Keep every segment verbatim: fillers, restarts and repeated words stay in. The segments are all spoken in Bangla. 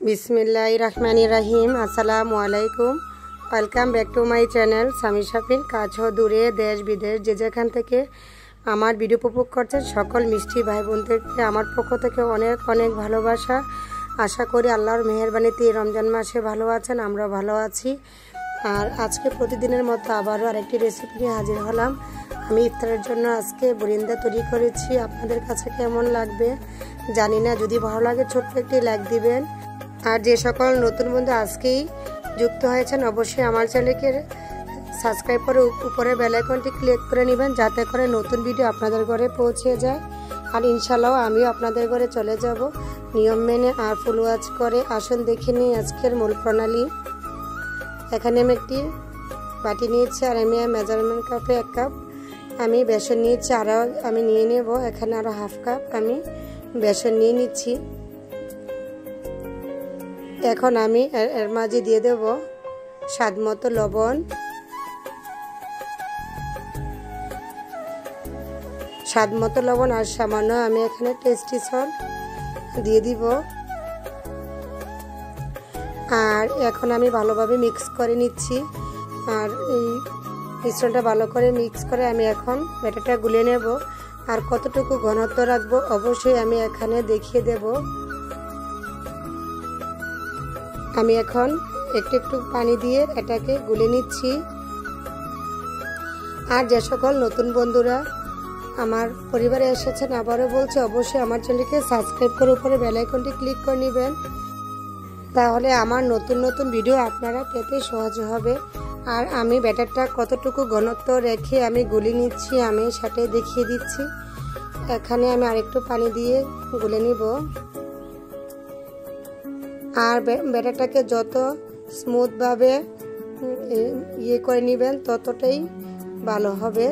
बिस्मिल्लाहिर्रहमानिर्रहीम अस्सलामु आलाइकुम welcome back to my channel Sami Shafin काछो दूरे देश विदेश जे जेखान थेके आमार भिडियो उपभोग करछेन सकल मिष्टि भाई बोनदेरके आमार पक्ष थेके अनेक अनेक भालोबासा आशा करी आल्लाहर मेहरबानिते रमजान मासे भालो आछेन आमरा भालो आछि। और आज के प्रतिदिनेर मतो आबारो आरेकटी रेसिपि निये हाजिर हलाम। आमी इफ्तारेर जोन्नो आजके बुरिंदा तैरि करेछि, आपनादेर काछे केमन लागबे जानि ना। जोदि भालो लागे छोट्ट एकटी लाइक दिबेन। और जे सकल नतून बंधु आजकेई जुक्त हयेछेन अवश्यई आमार चैनेलके सबस्क्राइब करे उपरे बेल आइकनटी क्लिक करे नेবেন যাতে করে নতুন ভিডিও আপনাদের ঘরে পৌঁছে যায়। আর ইনশাআল্লাহ আমিও আপনাদের ঘরে চলে যাব নিয়ম মেনে আর ফুল ওয়াচ করে। আসুন দেখে নিই আজকের মূল প্রণালী। এখানে আমি একটি বাটি নিয়েছি আর আমি মেজারমেন্ট কাপে এক কাপ আমি বেসন নিয়েছি আর আমি নিয়ে নেব এখানে আরো হাফ কাপ আমি বেসন নিয়ে নিচ্ছি। এখন আমি এর মাঝে দিয়ে দেব স্বাদ মতো লবণ, স্বাদ মতো লবণ আর সামান্য আমি এখানে টেস্টি সল্ট দিয়ে দিব। আর এখন আমি ভালোভাবে মিক্স করে নিচ্ছি। আর এই মিশ্রণটা ভালো করে মিক্স করে আমি এখন ব্যাটারটা গুলে নেব। আর কতটুকু ঘনত্ব রাখবো অবশ্যই আমি এখানে দেখিয়ে দেব। আমি এখন একটু একটু পানি দিয়ে এটাকে গুলে নিচ্ছি। আর যে সকল নতুন বন্ধুরা আমার পরিবারে এসেছেন আবারও বলছি অবশ্যই আমার চ্যানেলকে সাবস্ক্রাইব করে উপরে বেল আইকনটি ক্লিক করে নেবেন, তাহলে আমার নতুন নতুন ভিডিও আপনারা পেতে সহজ হবে। আর আমি ব্যাটারটা কতটুকু ঘনত্ব রেখে আমি গুলে নিচ্ছি আমি সেটাই দেখিয়ে দিচ্ছি। এখানে আমি আরেকটু পানি দিয়ে গুলে নিব। আর ব্যাটারটাকে যত স্মুথ ভাবে ইয়ে করে নেবেন ততটাই ভালো হবে।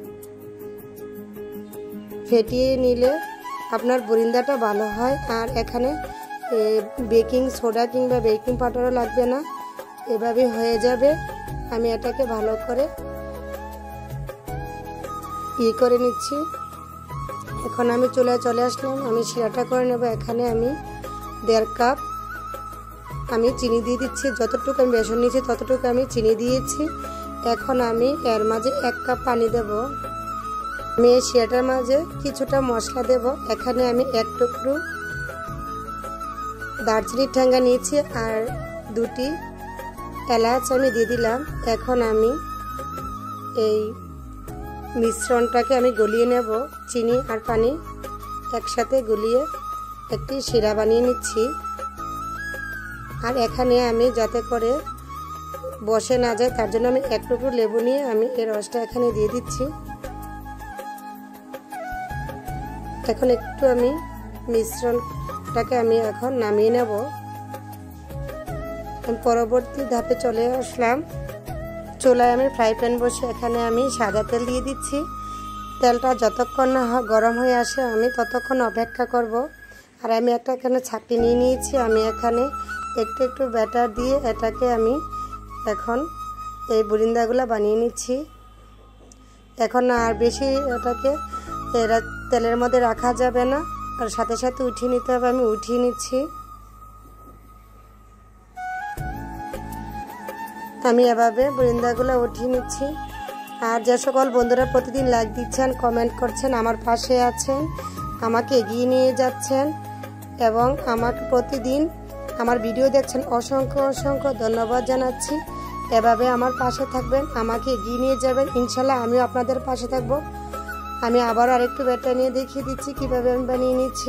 ফেটিয়ে নিলে আপনার বুরিন্দাটা ভালো হয়। আর এখানে বেকিং সোডা কিংবা বেকিং পাউডারও লাগবে না, এভাবে হয়ে যাবে। আমি এটাকে ভালো করে ই করে নিচ্ছি। এখন আমি চুলায় চলে আসলাম, আমি শিরাটা করে নেব। এখানে আমি দেড় কাপ আমি চিনি দিয়ে দিচ্ছি। যতটুকু আমি বেসন নিয়েছি ততটুকু আমি চিনি দিয়েছি। এখন আমি এর মাঝে এক কাপ পানি দেব। আমি এই শিরাটার মাঝে কিছুটা মশলা দেব। এখানে আমি এক টুকরো দারচিনির ঠ্যাঙ্গা নিয়েছি আর দুটি এলাচ আমি দিয়ে দিলাম। এখন আমি এই মিশ্রণটাকে আমি গলিয়ে নেব। চিনি আর পানি একসাথে গলিয়ে একটি শিরা বানিয়ে নিচ্ছি। আর এখানে আমি যাতে করে বসে না যায় তার জন্য আমি এক টুকরো লেবু নিয়ে আমি এর রসটা এখানে দিয়ে দিচ্ছি। এখন একটু আমি মিশ্রণটাকে আমি এখন নামিয়ে নেব। আমি পরবর্তী ধাপে চলে আসলাম। চুলায় আমি ফ্রাই প্যান বসে এখানে আমি সাদা তেল দিয়ে দিচ্ছি। তেলটা যতক্ষণ না গরম হয়ে আসে আমি ততক্ষণ অপেক্ষা করব। আর আমি একটা এখানে ছাঁকনি নিয়ে নিয়েছি। আমি এখানে একটু একটু ব্যাটার দিয়ে এটাকে আমি এখন এই বুরিন্দাগুলো বানিয়ে নিচ্ছি। এখন আর বেশি এটাকে এরা তেলের মধ্যে রাখা যাবে না, আর সাথে সাথে উঠিয়ে নিতে হবে। আমি উঠিয়ে নিচ্ছি। আমি এভাবে বুরিন্দাগুলো উঠিয়ে নিচ্ছি। আর যে সকল বন্ধুরা প্রতিদিন লাইক দিচ্ছেন, কমেন্ট করছেন, আমার পাশে আছেন, আমাকে এগিয়ে নিয়ে যাচ্ছেন এবং আমাকে প্রতিদিন আমার ভিডিও দেখছেন, অসংখ্য অসংখ্য ধন্যবাদ জানাচ্ছি। এভাবে আমার পাশে থাকবেন, আমাকে এগিয়ে নিয়ে যাবেন, ইনশাল্লাহ আমিও আপনাদের পাশে থাকব। আমি আবার আরেকটু ব্যাটার নিয়ে দেখিয়ে দিচ্ছি কিভাবে আমি বানিয়ে নিচ্ছি।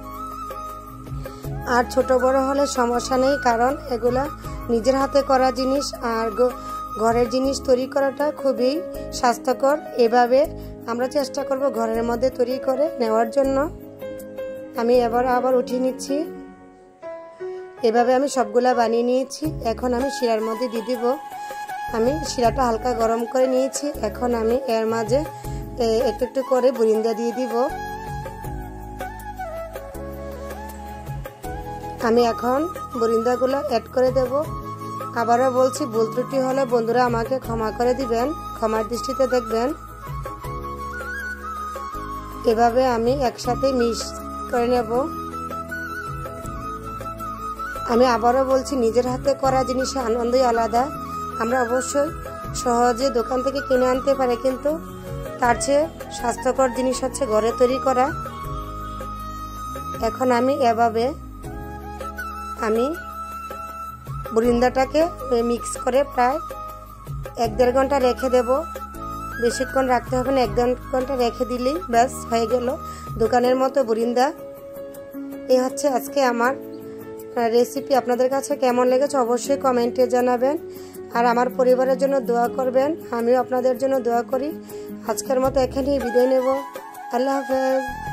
আর ছোট বড় হলে সমস্যা নেই, কারণ এগুলা নিজের হাতে করা জিনিস আর ঘরের জিনিস তৈরি করাটা খুবই স্বাস্থ্যকর। এভাবে আমরা চেষ্টা করব ঘরের মধ্যে তৈরি করে নেওয়ার জন্য। আমি এবার আবার উঠিয়ে নিচ্ছি। এভাবে আমি সবগুলা বানিয়ে নিয়েছি। এখন আমি শিরার মধ্যে দিয়ে দিব। আমি শিরাটা হালকা গরম করে নিয়েছি। এখন আমি এর মাঝে একটু একটু করে বুরিন্দা দিয়ে দিব। আমি এখন বুরিন্দাগুলো অ্যাড করে দেব। আবারও বলছি ভুল ত্রুটি হলে বন্ধুরা আমাকে ক্ষমা করে দিবেন, ক্ষমার দৃষ্টিতে দেখবেন। এভাবে আমি একসাথে মিক্স করে নেব। আমি আবারও বলছি, নিজের হাতে করা জিনিসের আনন্দই আলাদা। আমরা অবশ্যই সহজে দোকান থেকে কিনে আনতে পারি, কিন্তু তার চেয়ে স্বাস্থ্যকর জিনিস হচ্ছে ঘরে তৈরি করা। এখন আমি এভাবে আমি বুরিন্দাটাকে মিক্স করে প্রায় এক দেড় ঘন্টা রেখে দেব। বেশিক্ষণ রাখতে হবে না, এক দেড় ঘন্টা রেখে দিলেই ব্যাস হয়ে গেল দোকানের মতো বুরিন্দা। এই হচ্ছে আজকে আমার রেসিপি। আপনাদের কাছে কেমন লেগেছে অবশ্যই কমেন্টে জানাবেন, আর আমার পরিবারের জন্য দোয়া করবেন। আমিও আপনাদের জন্য দোয়া করি। আজকের মতো এখানেই বিদায় নেব। আল্লাহ হাফেজ।